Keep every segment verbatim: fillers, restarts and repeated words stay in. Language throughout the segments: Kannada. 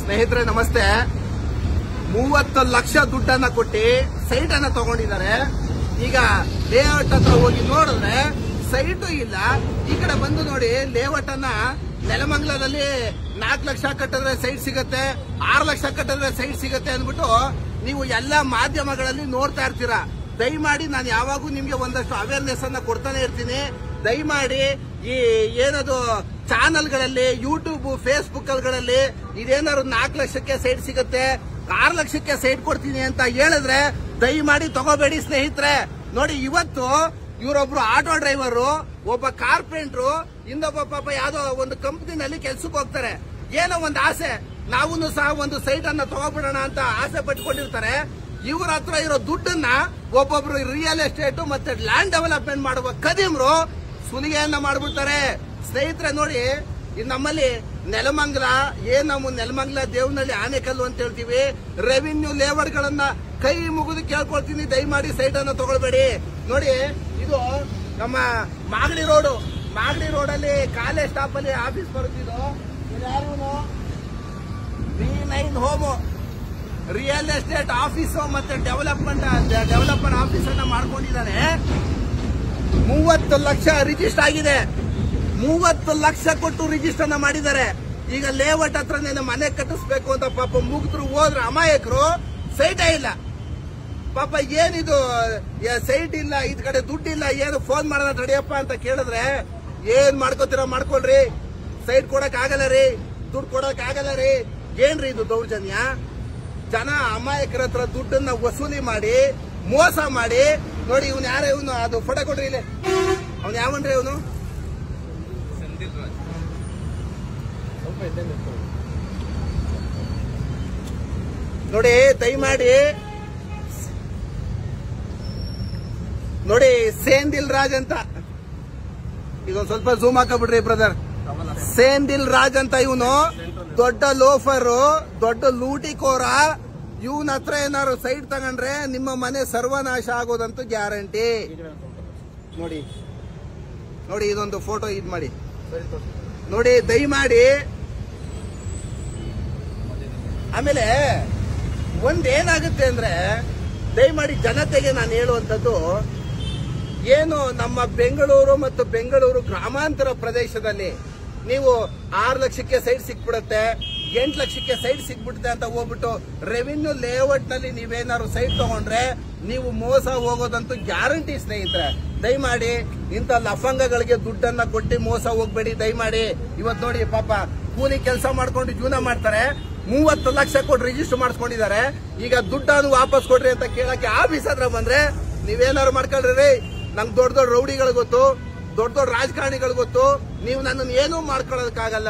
ಸ್ನೇಹಿತರೆ ನಮಸ್ತೆ. ಮೂವತ್ತು ಲಕ್ಷ ದುಡ್ಡನ್ನ ಕೊಟ್ಟು ಸೈಟ್ ಅನ್ನ ತಗೊಂಡಿದ್ದಾರೆ. ಈಗ ಲೇಔಟ್ ಹತ್ರ ಹೋಗಿ ನೋಡಿದ್ರೆ ಸೈಟು ಇಲ್ಲ. ಈ ಕಡೆ ಬಂದು ನೋಡಿ, ಲೇಔಟ್ ಅನ್ನ ನೆಲಮಂಗಲದಲ್ಲಿ ನಾಲ್ಕು ಲಕ್ಷ ಕಟ್ಟಿದ್ರೆ ಸೈಟ್ ಸಿಗತ್ತೆ, ಆರು ಲಕ್ಷ ಕಟ್ಟಿದ್ರೆ ಸೈಟ್ ಸಿಗತ್ತೆ ಅಂದ್ಬಿಟ್ಟು ನೀವು ಎಲ್ಲಾ ಮಾಧ್ಯಮಗಳಲ್ಲಿ ನೋಡ್ತಾ ಇರ್ತೀರಾ. ದಯಮಾಡಿ ನಾನು ಯಾವಾಗೂ ನಿಮ್ಗೆ ಒಂದಷ್ಟು ಅವೇರ್ನೆಸ್ ಅನ್ನ ಕೊಡ್ತಾನೆ ಇರ್ತೀನಿ. ದಯಮಾಡಿ ಈ ಏನದು ಚಾನಲ್ಗಳಲ್ಲಿ, ಯೂಟ್ಯೂಬ್, ಫೇಸ್ಬುಕ್ ಗಳಲ್ಲಿ ಇದೇನಾದ್ರು ನಾಲ್ಕು ಲಕ್ಷಕ್ಕೆ ಸೈಟ್ ಸಿಗತ್ತೆ, ಆರು ಲಕ್ಷಕ್ಕೆ ಸೈಟ್ ಕೊಡ್ತೀನಿ ಅಂತ ಹೇಳಿದ್ರೆ ದಯಮಾಡಿ ತಗೋಬೇಡಿ ಸ್ನೇಹಿತರೆ. ನೋಡಿ, ಇವತ್ತು ಇವರೊಬ್ರು ಆಟೋ ಡ್ರೈವರು, ಒಬ್ಬ ಕಾರ್ಪೆಂಟ್ರು, ಇನ್ನೊಬ್ಬ ಪಾಪ ಯಾವ್ದೋ ಒಂದು ಕಂಪನಿನಲ್ಲಿ ಕೆಲ್ಸಕ್ಕೆ ಹೋಗ್ತಾರೆ. ಏನೋ ಒಂದು ಆಸೆ, ನಾವು ಸಹ ಒಂದು ಸೈಟ್ ಅನ್ನ ತಗೋಬಿಡೋಣ ಅಂತ ಆಸೆ ಪಟ್ಕೊಂಡಿರ್ತಾರೆ. ಇವ್ರ ಹತ್ರ ಇರೋ ದುಡ್ಡನ್ನ ಒಬ್ಬೊಬ್ರು ರಿಯಲ್ ಎಸ್ಟೇಟ್ ಮತ್ತೆ ಲ್ಯಾಂಡ್ ಡೆವಲಪ್ಮೆಂಟ್ ಮಾಡುವ ಕದಿಮ್ರು ಸುಲಿಗೆಯನ್ನ ಮಾಡ್ಬಿಡ್ತಾರೆ. ಸ್ನೇಹಿತರೆ ನೋಡಿ, ನಮ್ಮಲ್ಲಿ ನೆಲಮಂಗಲ ಏನ್ ನಮ್ಮ ನೆಲಮಂಗಲ ದೇವನಹಳ್ಳಿ ಆನೆಕಲ್ಲು ಅಂತ ಹೇಳ್ತೀವಿ. ರೆವಿನ್ಯೂ ಲೇಔಟ್ ಗಳನ್ನ ಕೈ ಮುಗಿದು ಕೇಳ್ಕೊಳ್ತೀನಿ, ದಯಮಾಡಿ ಸೈಟ್ ಅನ್ನ ತಗೊಳ್ಬೇಡಿ. ನೋಡಿ, ಇದು ನಮ್ಮ ಮಾಗಡಿ ರೋಡ್, ಮಾಗಡಿ ರೋಡ್ ಅಲ್ಲಿ ಕಾಲೇಜ್ ಸ್ಟಾಪ್ ಅಲ್ಲಿ ಆಫೀಸ್ ಬರುತ್ತಿದ್ದು. ಯಾರು B nine home real estate office ಮತ್ತೆ ಡೆವಲಪ್ಮೆಂಟ್ ಡೆವಲಪರ್ ಆಫೀಸ್ ಅನ್ನ ಮಾಡ್ಕೊಂಡಿದ್ದಾರೆ. ಮೂವತ್ತು ಲಕ್ಷ ರಿಜಿಸ್ಟರ್ ಆಗಿದೆ. ಮೂವತ್ತು ಲಕ್ಷ ಕೊಟ್ಟು ರಿಜಿಸ್ಟರ್ ಅನ್ನ ಮಾಡಿದ್ದಾರೆ. ಈಗ ಲೇಔಟ್ ಹತ್ರ ಮನೆ ಕಟ್ಟಿಸ್ಬೇಕು ಅಂತ ಪಾಪ ಮುಗಿದ್ರು ಹೋದ್ರೆ ಅಮಾಯಕರು ಸೈಟೇ ಇಲ್ಲ. ಪಾಪ ಏನಿದು ಸೈಟ್ ಇಲ್ಲ, ಇದ್ ಕಡೆ ದುಡ್ಡಿಲ್ಲ, ಏನು ಫೋನ್ ಮಾಡೋಣ ತಡಿಯಪ್ಪ ಅಂತ ಕೇಳಿದ್ರೆ ಏನ್ ಮಾಡ್ಕೋತೀರ ಮಾಡ್ಕೊಳ್ರಿ, ಸೈಟ್ ಕೊಡಕ್ ಆಗಲ್ಲ ರೀ, ದುಡ್ಡು ಕೊಡಕ್ ಆಗಲ್ಲ ರೀ. ಏನ್ರಿ ಇದು ದೌರ್ಜನ್ಯ? ಜನ ಅಮಾಯಕರ ಹತ್ರ ದುಡ್ಡನ್ನ ವಸೂಲಿ ಮಾಡಿ ಮೋಸ ಮಾಡಿ. ನೋಡಿ, ಇವನು ಯಾರ ಇವನು, ಅದು ಫೋಟೋ ಕೊಡ್ರಿ ಇಲ್ಲಿ. ಅವನು ಯಾವನ್ರಿ ಇವನು? ನೋಡಿ, ದಯಮಾಡಿ ನೋಡಿ, ಸೇಂದಿಲ್ ರಾಜ್ ಅಂತ, ಇದೊಂದು ಸ್ವಲ್ಪ ಝೂಮ್ ಹಾಕಬಿಡ್ರಿ ಬ್ರದರ್. ಸೇಂದಿಲ್ ರಾಜ್ ಅಂತ ಇವನು ದೊಡ್ಡ ಲೋಫರ್, ದೊಡ್ಡ ಲೂಟಿಕೋರ. ಇವನ ಹತ್ರ ಏನಾದ್ರು ಸೈಟ್ ತಗೊಂಡ್ರೆ ನಿಮ್ಮ ಮನೆ ಸರ್ವನಾಶ ಆಗೋದಂತೂ ಗ್ಯಾರಂಟಿ. ನೋಡಿ ನೋಡಿ, ಇದೊಂದು ಫೋಟೋ ಇದ್ ಮಾಡಿ ನೋಡಿ, ದಯಮಾಡಿ. ಆಮೇಲೆ ಒಂದೇನಾಗುತ್ತೆ ಅಂದ್ರೆ, ದಯಮಾಡಿ ಜನತೆಗೆ ನಾನು ಹೇಳುವಂಥದ್ದು ಏನು, ನಮ್ಮ ಬೆಂಗಳೂರು ಮತ್ತು ಬೆಂಗಳೂರು ಗ್ರಾಮಾಂತರ ಪ್ರದೇಶದಲ್ಲಿ ನೀವು ಆರು ಲಕ್ಷಕ್ಕೆ ಸೈಟ್ ಸಿಕ್ಬಿಡುತ್ತೆ, ಎಂಟು ಲಕ್ಷಕ್ಕೆ ಸೈಟ್ ಸಿಕ್ಬಿಡುತ್ತೆ ಅಂತ ಹೋಗ್ಬಿಟ್ಟು ರೆವಿನ್ಯೂ ಲೇಔಟ್ ನಲ್ಲಿ ನೀವೇನಾದ್ರು ಸೈಟ್ ತಗೊಂಡ್ರೆ ನೀವು ಮೋಸ ಹೋಗೋದಂತೂ ಗ್ಯಾರಂಟಿ ಸ್ನೇಹಿತರೆ. ದಯಮಾಡಿ ಇಂಥ ಲಫಂಗಗಳಿಗೆ ದುಡ್ಡನ್ನ ಕೊಟ್ಟು ಮೋಸ ಹೋಗ್ಬೇಡಿ ದಯಮಾಡಿ. ಇವತ್ತು ನೋಡಿ, ಪಾಪ ಕೂಲಿ ಕೆಲಸ ಮಾಡ್ಕೊಂಡು ಜೀವನ ಮಾಡ್ತಾರೆ. ಮೂವತ್ತು ಲಕ್ಷ ಕೊಟ್ಟು ರಿಜಿಸ್ಟರ್ ಮಾಡಿಸ್ಕೊಂಡಿದ್ದಾರೆ. ಈಗ ದುಡ್ಡನ್ನು ವಾಪಸ್ ಕೊಡ್ರಿ ಅಂತ ಕೇಳಕ್ಕೆ ಆಫೀಸ್ ಹತ್ರ ಬಂದ್ರೆ ನೀವೇನಾದ್ರು ಮಾಡ್ಕೊಳ್ರಿ. ನಂಗೆ ದೊಡ್ಡ ದೊಡ್ಡ ರೌಡಿಗಳು ಗೊತ್ತು, ದೊಡ್ಡ ದೊಡ್ಡ ರಾಜಕಾರಣಿಗಳು ಗೊತ್ತು, ನೀವು ನನ್ನನ್ನು ಏನೂ ಮಾಡ್ಕೊಳ್ಳೋದಕ್ಕಾಗಲ್ಲ.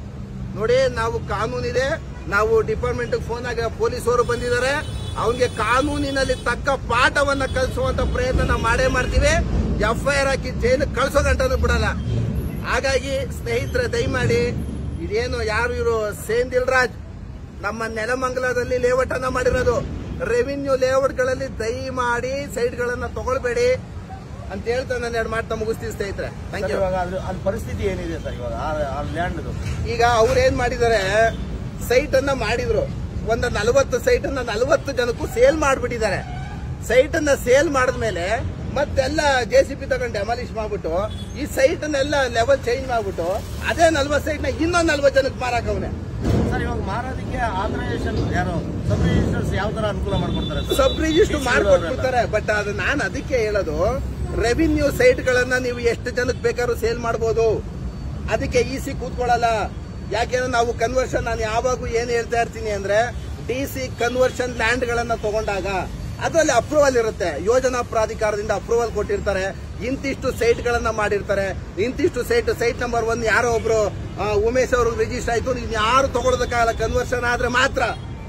ನೋಡಿ, ನಾವು ಕಾನೂನಿದೆ, ನಾವು ಡಿಪಾರ್ಟ್ಮೆಂಟ್ ಫೋನ್ ಆಗಿ ಪೊಲೀಸರು ಬಂದಿದ್ದಾರೆ. ಅವನಿಗೆ ಕಾನೂನಿನಲ್ಲಿ ತಕ್ಕ ಪಾಠವನ್ನ ಕಲಿಸುವಂತ ಪ್ರಯತ್ನ ನಾವು ಮಾಡೇ ಮಾಡ್ತೀವಿ. ಎಫ್ಐಆರ್ ಹಾಕಿ ಜೈಲಿಗೆ ಕಳ್ಸೋ ಗಂಟನೂ ಬಿಡಲ್ಲ. ಹಾಗಾಗಿ ಸ್ನೇಹಿತರೆ, ದಯಮಾಡಿ ಇದೇನು ಯಾರು ಇವರು ಸೇಂದಿಲ್ ರಾಜ್ ನಮ್ಮ ನೆಲಮಂಗಲದಲ್ಲಿ ಲೇಔಟ್ ಅನ್ನ ಮಾಡಿರೋದು. ರೆವಿನ್ಯೂ ಲೇಔಟ್ ಗಳಲ್ಲಿ ದಯಮಾಡಿ ಸೈಟ್ ಗಳನ್ನ ತಗೊಳ್ಬೇಡಿ ಅಂತ ಹೇಳ್ತಾ ನಾನು ಎರಡು ಮಾತು ಮುಗಿಸ್ತೀವಿ ಸ್ನೇಹಿತರೆ. Thank you. ಪರಿಸ್ಥಿತಿ ಏನಿದೆ ಸರ್ ಇವಾಗ ಲ್ಯಾಂಡ್? ಈಗ ಅವ್ರು ಏನ್ ಮಾಡಿದ್ದಾರೆ, ಸೈಟ್ ಅನ್ನ ಮಾಡಿದ್ರು, ಒಂದು ನಲವತ್ತು ಸೈಟ್ ಅನ್ನ ನಲವತ್ತು ಜನಕ್ಕೂ ಸೇಲ್ ಮಾಡ್ಬಿಟ್ಟಿದ್ದಾರೆ. ಸೈಟ್ ಅನ್ನ ಸೇಲ್ ಮಾಡಿದ್ಮೇಲೆ ಮತ್ತೆಲ್ಲ ಜೆ ಸಿ ಪಿ ತಗೊಂಡು ಡೆಮಾಲಿಶ್ ಮಾಡ್ಬಿಟ್ಟು ಈ ಸೈಟ್ ಅನ್ನೆಲ್ಲ ಲೆವೆಲ್ ಚೇಂಜ್ ಮಾಡ್ಬಿಟ್ಟು ಅದೇ ನಲ್ವತ್ತು ಸೈಟ್ ನ ಇನ್ನೊಂದು ನಲ್ವತ್ತು ಜನಕ್ಕೆ ಮಾರಾಕವನೆ. ಸರ್, ಇವಾಗ ಮಾರೋದಕ್ಕೆ ಆಥರೈಸೇಷನ್ ಯಾರು ಸಬ್ ರಿಜಿಸ್ಟರ್ಸ್ ಯಾವ ತರ ಅನುಕೂಲ ಮಾಡ್ಕೊಡ್ತಾರೆ? ಸಬ್ ರಿಜಿಸ್ಟರ್ ಮಾಡ್ಕೊಡ್ತಾರೆ. ಬಟ್ ಅದು ನಾನು ಅದಕ್ಕೆ ಹೇಳೋದು, ರೆವಿನ್ಯೂ ಸೈಟ್ ಗಳನ್ನ ನೀವು ಎಷ್ಟು ಜನಕ್ಕೆ ಬೇಕಾದ್ರೂ ಸೇಲ್ ಮಾಡಬಹುದು. ಅದಕ್ಕೆ ಇ ಸಿ ಕೂತ್ಕೊಳ್ಳಲ್ಲ. ಯಾಕೆಂದ್ರೆ ನಾವು ಕನ್ವರ್ಷನ್, ನಾನು ಯಾವಾಗೂ ಏನ್ ಹೇಳ್ತಾ ಇರ್ತೀನಿ ಅಂದ್ರೆ, ಡಿ ಸಿ ಕನ್ವರ್ಷನ್ ಲ್ಯಾಂಡ್ ಗಳನ್ನ ತಗೊಂಡಾಗ ಅದರಲ್ಲಿ ಅಪ್ರೂವಲ್ ಇರುತ್ತೆ. ಯೋಜನಾ ಪ್ರಾಧಿಕಾರದಿಂದ ಅಪ್ರೂವಲ್ ಕೊಟ್ಟಿರ್ತಾರೆ. ಇಂತಿಷ್ಟು ಸೈಟ್ ಗಳನ್ನ ಮಾಡಿರ್ತಾರೆ. ಇಂತಿಷ್ಟು ಸೈಟ್ ಸೈಟ್ ನಂಬರ್ ಒನ್ ಯಾರೋ ಒಬ್ರು ಉಮೇಶ್ ಅವ್ರಿಗೆ ರಿಜಿಸ್ಟರ್ ಆಯ್ತು, ನೀವು ಯಾರು ತಗೊಳ್ಳೋದಕ್ಕಾಗಲ್ಲ. ಕನ್ವರ್ಷನ್ ಆದ್ರೆ ಮಾತ್ರ.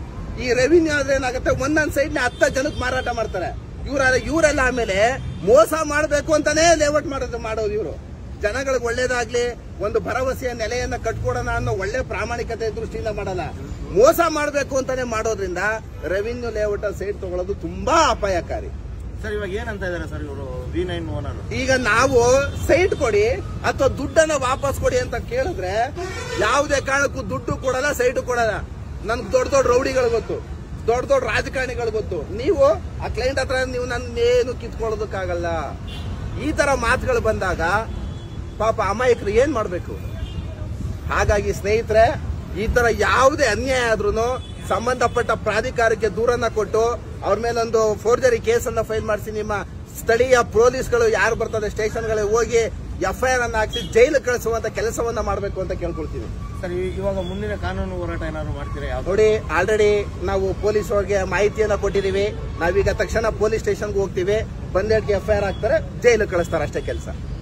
ಈ ರೆವಿನ್ಯೂ ಆದ್ರೆ ಏನಾಗುತ್ತೆ, ಒಂದೊಂದ್ ಸೈಟ್ ನ ಹತ್ತು ಜನಕ್ಕೆ ಮಾರಾಟ ಮಾಡ್ತಾರೆ. ಇವರ ಇವರೆಲ್ಲ ಆಮೇಲೆ ಮೋಸ ಮಾಡಬೇಕು ಅಂತಾನೆ ಲೇಔಟ್ ಮಾಡೋದು ಮಾಡೋದು ಇವರು. ಜನಗಳಿಗೆ ಒಳ್ಳೇದಾಗ್ಲಿ, ಒಂದು ಭರವಸೆಯ ನೆಲೆಯನ್ನ ಕಟ್ಕೊಡೋಣ ಅನ್ನೋ ಒಳ್ಳೆ ಪ್ರಾಮಾಣಿಕತೆ ದೃಷ್ಟಿಯಿಂದ ಮಾಡಲ್ಲ, ಮೋಸ ಮಾಡಬೇಕು ಅಂತಾನೆ ಮಾಡೋದ್ರಿಂದ ರೆವಿನ್ಯೂ ಲೇಔಟ್ ಸೈಟ್ ತಗೊಳ್ಳೋದು ತುಂಬಾ ಅಪಾಯಕಾರಿ. ಸರ್ ಇವಾಗ ಏನಂತ ಇದಾರೆ ಸರ್ ಇವರು ವಿ ನೈನ್ ಓನರ್? ಈಗ ನಾವು ಸೈಟ್ ಕೊಡಿ ಅಥವಾ ದುಡ್ಡನ್ನ ವಾಪಸ್ ಕೊಡಿ ಅಂತ ಕೇಳಿದ್ರೆ ಯಾವುದೇ ಕಾರಣಕ್ಕೂ ದುಡ್ಡು ಕೊಡಲ್ಲ, ಸೈಟ್ ಕೊಡಲ್ಲ. ನನ್ಗೆ ದೊಡ್ಡ ದೊಡ್ಡ ರೌಡಿಗಳು ಗೊತ್ತು, ದೊಡ್ಡ ದೊಡ್ಡ ರಾಜಕಾರಣಿಗಳು ಗೊತ್ತು. ನೀವು ಆ ಕ್ಲೈಂಟ್ ಹತ್ರ ನೀವು ನನ್ನೇನು ಕಿತ್ಕೊಳ್ಳೋದಕ್ಕಾಗಲ್ಲ. ಈ ತರ ಮಾತುಗಳು ಬಂದಾಗ ಪಾಪ ಅಮಾಯಕರು ಏನ್ ಮಾಡ್ಬೇಕು? ಹಾಗಾಗಿ ಸ್ನೇಹಿತರೆ, ಈ ತರ ಯಾವುದೇ ಅನ್ಯಾಯ ಆದ್ರೂ ಸಂಬಂಧಪಟ್ಟ ಪ್ರಾಧಿಕಾರಕ್ಕೆ ದೂರನ್ನ ಕೊಟ್ಟು ಅವ್ರ ಮೇಲೊಂದು ಫೋರ್ಜರಿ ಕೇಸನ್ನ ಫೈಲ್ ಮಾಡಿಸಿ ನಿಮ್ಮ ಸ್ಥಳೀಯ ಪೊಲೀಸ್ಗಳು ಯಾರು ಬರ್ತದೆ ಸ್ಟೇಷನ್ಗಳಿಗೆ ಹೋಗಿ ಎಫ್ಐಆರ್ ಅನ್ನ ಹಾಕಿಸಿ ಜೈಲು ಕಳಿಸುವಂತ ಕೆಲಸವನ್ನ ಮಾಡಬೇಕು ಅಂತ ಕೇಳ್ಕೊಳ್ತೀವಿ. ಸರ್, ಇವಾಗ ಮುಂದಿನ ಕಾನೂನು ಹೋರಾಟ ಏನಾದ್ರು ಮಾಡ್ತೀರಾ? ನೋಡಿ, ಆಲ್ರೆಡಿ ನಾವು ಪೊಲೀಸ್ ಅವ್ರಿಗೆ ಮಾಹಿತಿಯನ್ನ ಕೊಟ್ಟಿದೀವಿ. ನಾವೀಗ ತಕ್ಷಣ ಪೊಲೀಸ್ ಸ್ಟೇಷನ್ಗೆ ಹೋಗ್ತೀವಿ, ಬಂದೇಟ್ಗೆ ಎಫ್ಐಆರ್ ಹಾಕ್ತಾರೆ, ಜೈಲು ಕಳಿಸ್ತಾರೆ, ಅಷ್ಟೇ ಕೆಲಸ.